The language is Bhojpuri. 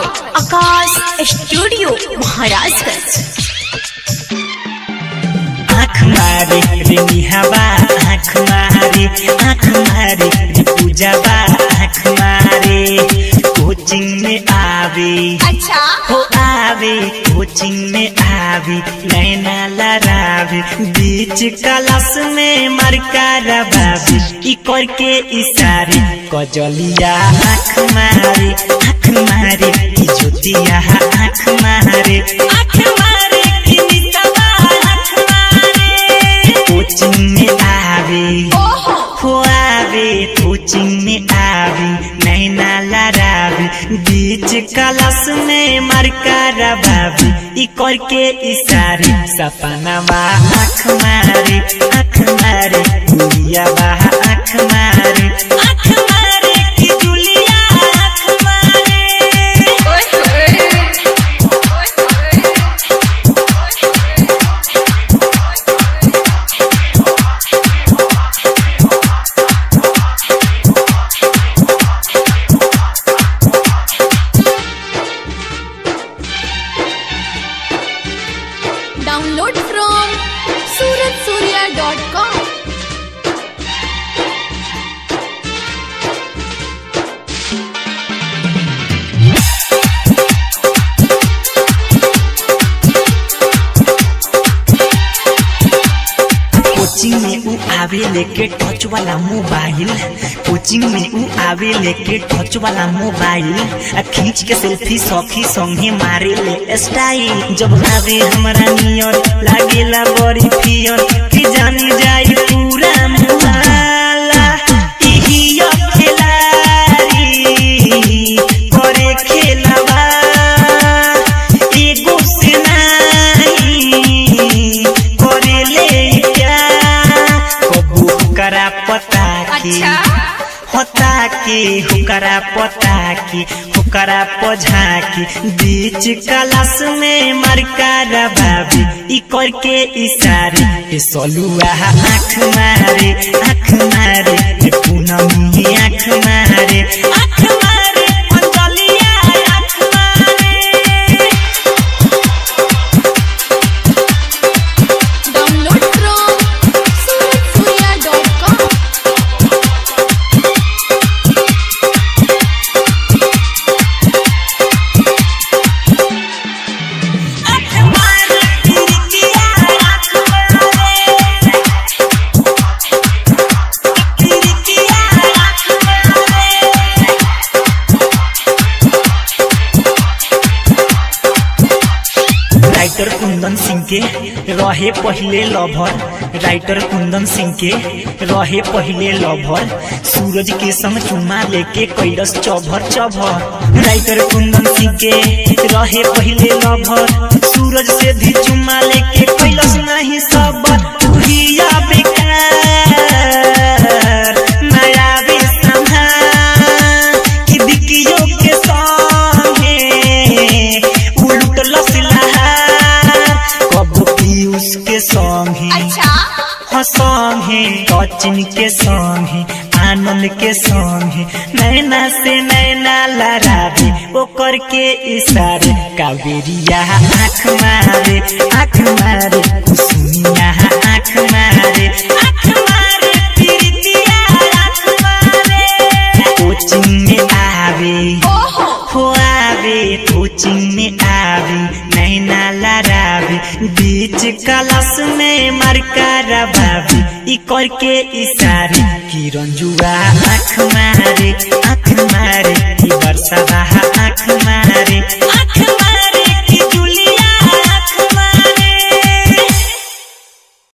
by Akash Studio, Maharashtra. आँख मारे रे निहावा आँख मारे रे पूजावा आँख मारे कोचिंग में आवे अच्छा हो आवे कोचिंग में आवे नैना लड़ावे बीच क्लास में मरका रबावे ई करके इशारे कजलिया आँख मारे की ज्योतिया आँख मारे की निशावा आँख मारे कोचिंग में आवे हो आवे कोचिंग में आवे नैना लड़ावे बीच क्लास में मरका रबावे ई करके इशारे सपनावा आँख मारे गुड़िया बा आँख मारे की जुलिया आँख मारे Download from suratsurya.com. कोचिंग में ऊ आवे लेके टच वाला मोबाइल कोचिंग में ऊ आवे लेके टच वाला मोबाइल खींच के सेल्फी सखी संगे मारे ले स्टाइल जब आवे हमरा नियर लागेला बड़ी फियर कि जानी जाई पूरा मुहाला इही खेलारी करे खेलावा एगो से नहीं करे ले हुकरा पता की होता की हुकरा पता की हुकरा पझा की बीच क्लास में मरका रबावे ई करके इशारे सलुआ आँख मारे पूनमी आँख मारे अंजलिया आँख मारे Download from suratsurya.com. Writer Kundan Singh के रहे पहले लभर राइटर कुंदन सिंह के रहे पहले लभर सूरज के संग चुमा लेके कैलस चभर राइटर कुंदन सिंह के रहे पहले लभर सूरज से भी चुमा लेके कैलस नहीं सबर तुहिया बेकार नया बेसंहा कि बिकियो के संगे उलटलस उसके संगे संगे कोचिंग के संगे आनंद के संगे नैना से नैना लड़ावे वो करके इशारे कावेरिया आँख मारे कुसुमिया आँख मारे प्रीतिया आँख मारे कोचिंग में आवे हो आवे कोचिंग में आवे नैना लड़ावे बीच क्लास में मरका रबावे ई करके इशारे किरण जुआ आँख मारे वर्षा आँख मारे